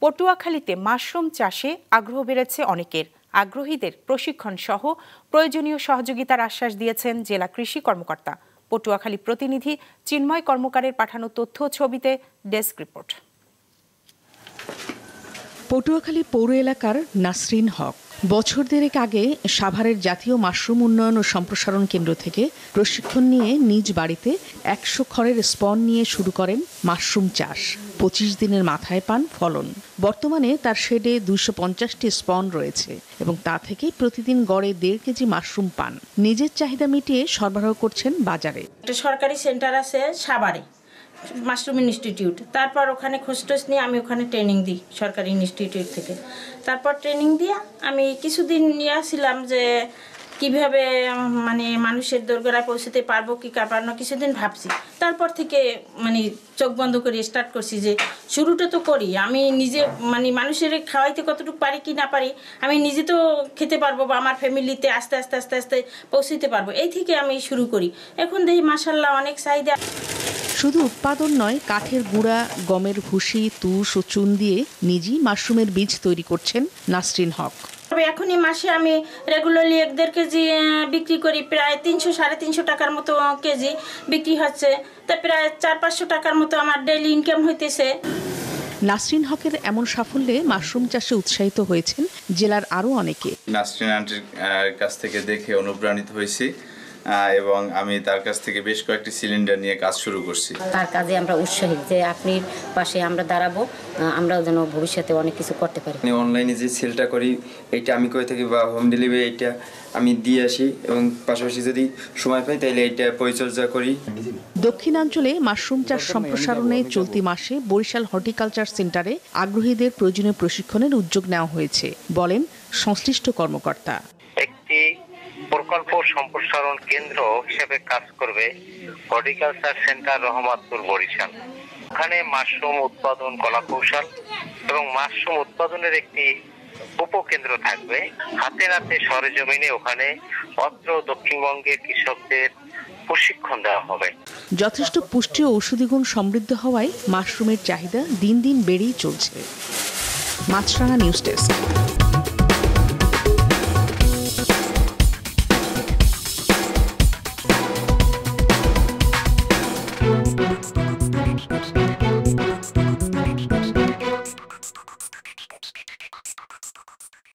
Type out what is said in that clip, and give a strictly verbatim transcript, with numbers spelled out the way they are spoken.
পটুয়াখালীতে mushroom চাষে আগ্রহ বেড়েছে অনেকের। আগ্রহীদের প্রশিক্ষণ সহ প্রয়োজনীয় সহযোগিতার আশ্বাস দিয়েছেন জেলা কৃষি কর্মকর্তা। পটুয়াখালী প্রতিনিধি চিন্ময় কর্মকারের পাঠানো তথ্য ছবিতে ডেস্ক রিপোর্ট। পটুয়াখালী পৌর এলাকার নাসরিন হক বছর দেড়েক আগে সাভারের জাতীয় মাশরুম উন্নয়ন ও সম্প্রসারণ কেন্দ্র থেকে প্রশিক্ষণ নিয়ে নিজ বাড়িতে একশো খড়ের স্পন নিয়ে শুরু করেন মাশরুম চাষ। পঁচিশ দিনের মাথায় পান ফলন। বর্তমানে তার শেডে দুইশো পঞ্চাশটি স্পন রয়েছে এবং তা থেকে প্রতিদিন গড়ে দেড় কেজি মাশরুম পান। নিজের চাহিদা মিটিয়ে সরবরাহ করছেন বাজারে। একটা সরকারি সেন্টার আছে সাভারে, মাশরুম ইনস্টিটিউট। তারপর ওখানে খোঁজটোজ নিয়ে আমি ওখানে ট্রেনিং দিই সরকারি ইনস্টিটিউট থেকে। তারপর ট্রেনিং দিয়ে আমি কিছুদিন নিয়ে আসছিলাম যে কিভাবে মানে মানুষের দোরগোড়ায় পৌঁছতে পারবো কি পারবো, কিছুদিন ভাবছি। তারপর থেকে মানে চোখ বন্ধ করে স্টার্ট করছি যে শুরুটা তো করি, আমি নিজে মানে মানুষের খাওয়াইতে কতটুকু পারি কি না পারি, আমি নিজে তো খেতে পারবো বা আমার ফ্যামিলিতে আস্তে আস্তে আস্তে আস্তে পৌঁছতে পারবো, এই থেকে আমি শুরু করি। এখন দেখি মাশাআল্লাহ অনেক চাহিদা। শুধু উৎপাদন নয়, কাঠের গুঁড়া, গমের ভুসি, তুষ ও চুন দিয়ে নিজেই মাশরুমের বীজ তৈরি করছেন নাসরিন হক। এখনই মাসে আমি রেগুলারলি এক দেড় কেজি বিক্রি করি, প্রায় তিনশো সাড়ে তিনশো টাকার মতো কেজি বিক্রি হচ্ছে। তা প্রায় চার পাঁচশো টাকার মতো আমার ডেইলি ইনকাম হইতেছে। নাসরিন হকের এমন সাফল্যে মাশরুম চাষে উৎসাহিত হয়েছেন জেলার আরও অনেকে। নাসরিন আন্টির কাছ থেকে দেখে অনুপ্রাণিত হয়েছি এবং আমি তার কাছ থেকে বেশ কয়েকটি সিলিন্ডার নিয়ে কাজ শুরু করছি। তার কাজে আমরা উৎসাহিত যে আপনি পাশে আমরা দাঁড়াবো, আমরাও যেন ভবিষ্যতে অনেক কিছু করতে পারি। অনলাইনে যে সেলটা করি এইটা আমি করে থাকি বা হোম ডেলিভারি এইটা আমি দিয়ে আসি এবং পাশাপাশি যদি সময় পাই তাহলে এইটা পরিচর্যা করি। দক্ষিণাঞ্চলে মাশরুম চাষ সম্প্রসারণে চলতি মাসে বরিশাল হর্টিকালচার সেন্টারে আগ্রহীদের প্রয়োজনীয় প্রশিক্ষণের উদ্যোগ নেওয়া হয়েছে বলেন সংশ্লিষ্ট কর্মকর্তা। একটি প্রকল্প সম্প্রসারণ কেন্দ্র হিসেবে কাজ করবে হর্টিকালচার সেন্টার রহমাতপুর বরিশাল। ওখানে মাশরুম উৎপাদন কলা কৌশল এবং মাশরুম উৎপাদনের একটি উপকেন্দ্র থাকবে। হাতে নাতে সরেজমিনে ওখানে অত্র দক্ষিণবঙ্গের কৃষকদের প্রশিক্ষণ দেওয়া হবে। যথেষ্ট পুষ্টি ও ঔষধি গুণ সমৃদ্ধ হওয়ায় মাশরুমের চাহিদা দিন দিন বেড়েই চলছে। Maasranga news desk.